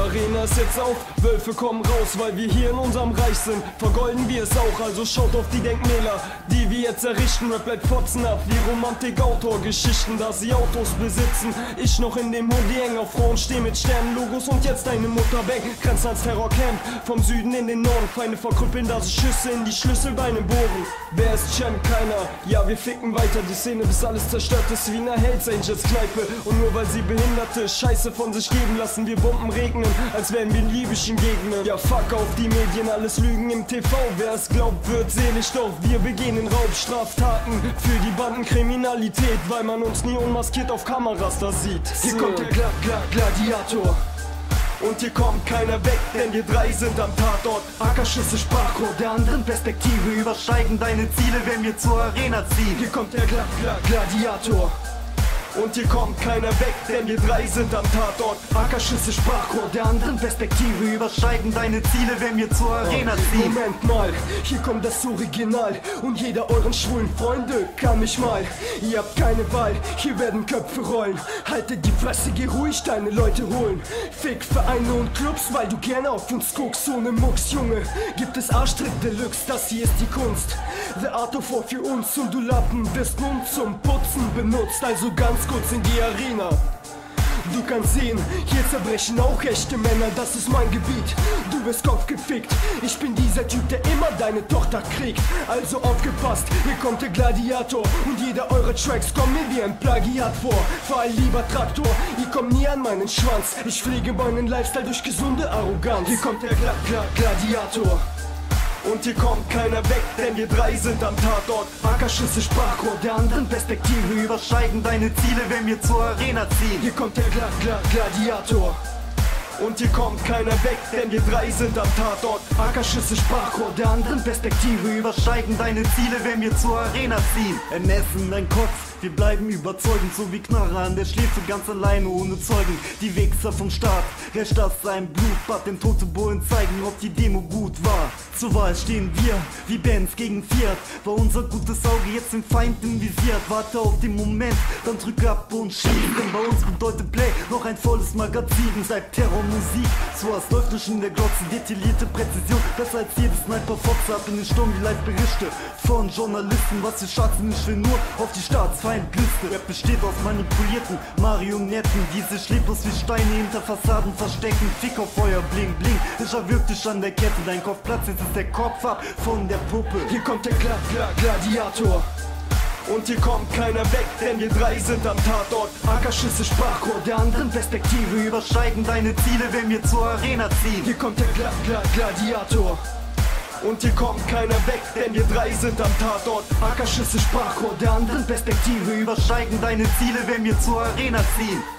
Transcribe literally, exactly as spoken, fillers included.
Arena ist jetzt auf, Wölfe kommen raus, weil wir hier in unserem Reich sind. Vergolden wir es auch, also schaut auf die Denkmäler, die wir jetzt errichten. Rap bleibt fotzenhaft wie Romantik-Autor-Geschichten, da sie Autos besitzen. Ich noch in dem Hoodie eng auf Frauen steh mit Sternenlogos und jetzt deine Mutter weg. Grenzen ans Terrorcamp, vom Süden in den Norden. Feinde verkrüppeln, da sie Schüsse in die Schlüsselbeine bohren. Wer ist Champ? Keiner. Ja, wir ficken weiter die Szene, bis alles zerstört ist wie in einer Hells Angels Kneipe. Und nur weil sie Behinderte Scheiße von sich geben, lassen wir Bomben regnen, als wären wir in libyschen Gegenden. Ja, fuck auf die Medien, alles Lügen im T V. Wer es glaubt, wird selig, doch wir begehen in Raubstraftaten für die Bandenkriminalität, weil man uns nie unmaskiert auf Kameras da sieht. Hier kommt der Gla Gla Gladiator. Und hier kommt keiner weg, denn wir drei sind am Tatort. Ackerschüsse, Sprachrohr der anderen Perspektive übersteigen deine Ziele, wenn wir zur Arena ziehen. Hier kommt der Gla Gla Gladiator. Und hier kommt keiner weg, denn wir drei sind am Tatort. Ackerschüsse, Sprachrohr der anderen Perspektive übersteigen deine Ziele, wenn wir zur Arena ziehen. Moment mal, hier kommt das Original. Und jeder euren schwulen Freunde kann mich mal. Ihr habt keine Wahl, hier werden Köpfe rollen. Haltet die Fresse, geh ruhig deine Leute holen. Fick Vereine und Clubs, weil du gerne auf uns guckst. Ohne Mucks, Junge, gibt es Arschtritt Deluxe, das hier ist die Kunst. The Art of War für uns und du Lappen wirst nun zum Putzen benutzt. Also ganz kurz in die Arena. Du kannst sehen, hier zerbrechen auch echte Männer, das ist mein Gebiet. Du wirst Kopf gefickt, ich bin dieser Typ, der immer deine Tochter kriegt. Also aufgepasst, hier kommt der Gladiator. Und jeder eurer Tracks kommt mir wie ein Plagiat vor. Fahr lieber Traktor, ihr kommt nie an meinen Schwanz. Ich pflege meinen Lifestyle durch gesunde Arroganz. Hier kommt der Gla Gla Gladiator. Und hier kommt keiner weg, denn wir drei sind am Tatort. Ackerschüsse, Sprachrohr der anderen Perspektive übersteigen deine Ziele, wenn wir zur Arena ziehen. Hier kommt der Gla Gla Gladiator. Und hier kommt keiner weg, denn wir drei sind am Tatort. Ackerschüsse, Sprachrohr der anderen Perspektive übersteigen deine Ziele, wenn wir zur Arena ziehen. Ermessen dein Kopf, wir bleiben überzeugend, so wie Knarre an der Schläfe, ganz alleine ohne Zeugen. Die Wichser vom Staat, recht aus seinem Blutbad, den tote Bullen zeigen, ob die Demo gut war. Zur Wahl stehen wir, wie Benz gegen Fiat. War unser gutes Auge jetzt den Feind im Visier. Warte auf den Moment, dann drück ab und schieß. Denn bei uns bedeutet Play noch ein volles Magazin. Seit Terrormusik, so was läuft nicht in der Glotze. Detaillierte Präzision, besser als jedes Sniper Fox. Ab in den Sturm die Live-Berichte von Journalisten. Was wir schwarzen, ich will nur auf die Staatsfeindliste. Rap besteht aus manipulierten Marionetten, die sich leblos wie Steine hinter Fassaden verstecken. Fick auf Feuer, bling bling, ich erwürg dich an der Kette. Dein Kopf platzt, jetzt ist der Kopf ab von der Puppe. Hier kommt der Gla Gla Gladiator. Und hier kommt keiner weg, denn wir drei sind am Tatort. Ackerschüsse, Sprachrohr der anderen Perspektive übersteigen deine Ziele, wenn wir zur Arena ziehen. Hier kommt der Gla Gla Gladiator. Und hier kommt keiner weg, denn wir drei sind am Tatort. Ackerschüsse, Sprachrohr der anderen Perspektive übersteigen deine Ziele, wenn wir zur Arena ziehen.